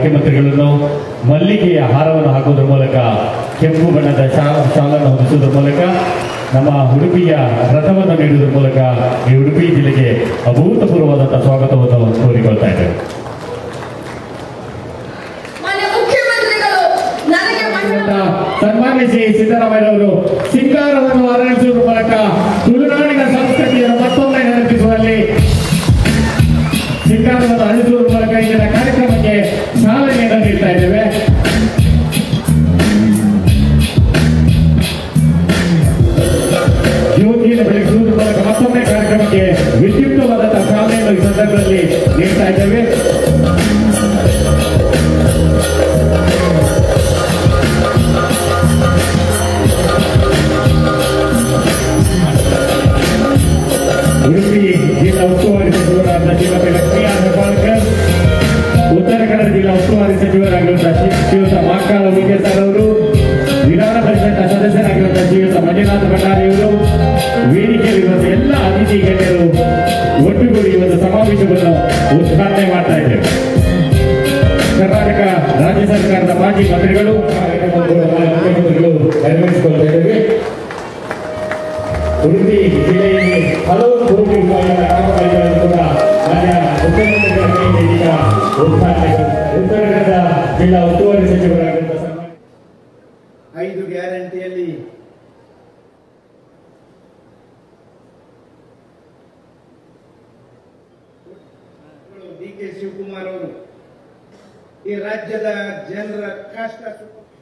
ಮುಖ್ಯಮಂತ್ರಿಗಳನ್ನು ಮಲ್ಲಿಗೆಯ ಹಾರವನ್ನು ಹಾಕುವುದರ ಮೂಲಕ ಕೆಂಪು ಬಣ್ಣದ ಶಾಲನ್ನು ಹೊದಿಸುವುದರ ಮೂಲಕ ನಮ್ಮ ಉಡುಪಿಯ ರಥವನ್ನು ನೀಡುವುದರ ಮೂಲಕ ಈ ಉಡುಪಿ ಜಿಲ್ಲೆಗೆ ಅಭೂತಪೂರ್ವವಾದಂತಹ ಸ್ವಾಗತವನ್ನು ಕೋರಿಕೊಳ್ತಾ ಇದ್ದೇವೆ. ಸನ್ಮಾನ್ಯ ಶ್ರೀ ಸಿದ್ದರಾಮಯ್ಯರವರು ಸಿಂಗಾರವನ್ನು ಆರಂಭಿಸುವುದರ ಮೂಲಕ ತುಳುನಾಡಿನ ಸಂಸ್ಕೃತಿಯನ್ನು ಮತ್ತೊಮ್ಮೆ ನೆನಪಿಸುವಲ್ಲಿ ಸಿಂಗಾರವನ್ನು ಅಳಿಸುವುದರ ಮೂಲಕ ಇಂದಿನ ಕಾರ್ಯಕ್ರಮಕ್ಕೆ ಚಾಲನೆಯನ್ನು ನೀಡ್ತಾ ಇದ್ದೇವೆ. ಜ್ಯೋತಿಯನ್ನು ಬೆಳಗಿಸುವುದರ ಮೂಲಕ ಮತ್ತೊಮ್ಮೆ ಕಾರ್ಯಕ್ರಮಕ್ಕೆ ವಿದ್ಯುಕ್ತವಾದಂತಹ ಚಾಲನೆಯನ್ನು ಈ ಸಂದರ್ಭದಲ್ಲಿ ನೀಡ್ತಾ ಇದ್ದೇವೆ. ಉಡುಪಿ ಜಿಲ್ಲಾ ಉಸ್ತುವಾರಿ ಸಚಿವರಾದ ಶ್ರೀಮತಿ ಲಕ್ಷ್ಮೀನಾಥ ಹೆಬ್ಬಾಳ್ಕರ್, ಉತ್ತರ ಕನ್ನಡ ಜಿಲ್ಲಾ ಉಸ್ತುವಾರಿ ಸಚಿವರಾಗಿರುವಂತಹ ಶ್ರೀಯುತ ಮಾಕಾಳ ವಿದ್ಯಾಸಾಗರ್ ಅವರು, ವಿಧಾನ ಪರಿಷತ್ನ ಸದಸ್ಯರಾಗಿರುವಂತಹ ಶ್ರೀಯುತ ಮಂಜುನಾಥ ಭಂಡಾರಿಯವರು, ವೇದಿಕೆಯಲ್ಲಿರುವಂತಹ ಎಲ್ಲ ಅತಿಥಿ ಗಣ್ಯರು ಒಟ್ಟುಗೂಡಿ ಒಂದು ಸಮಾವೇಶವನ್ನು ಉದ್ಘಾಟನೆ ಮಾಡ್ತಾ ಇದ್ದೇವೆ. ಕರ್ನಾಟಕ ರಾಜ್ಯ ಸರ್ಕಾರದ ಮಾಜಿ ಮಂತ್ರಿಗಳು ಮುಖ್ಯಮಂತ್ರಿಗಳು ನೆರವೇರಿಸಿಕೊಳ್ತಾ ಇದ್ದೇವೆ. ಉಡುಪಿ ಜಿಲ್ಲೆಯಲ್ಲಿ ಹಲವು ಕೋಟಿ ರೂಪಾಯಿಗಳ ಕಾಮಗಾರಿಗಳನ್ನು ಕೂಡ ಮಾನ್ಯ ಮುಖ್ಯಮಂತ್ರಿಗಳ ಕೈಯಿಂದ ಈಗ ಉದ್ಘಾಟನೆ. ಉತ್ತರ ಕನ್ನಡ ಜಿಲ್ಲಾ ಉಸ್ತುವಾರಿ ಸಚಿವರಾಗಿರುವಂತಹ 5 ಗ್ಯಾರಂಟಿಯಲ್ಲಿ ಡಿ ಕೆ ಶಿವಕುಮಾರ್ ಅವರು ಈ ರಾಜ್ಯದ ಜನರ ಕಷ್ಟ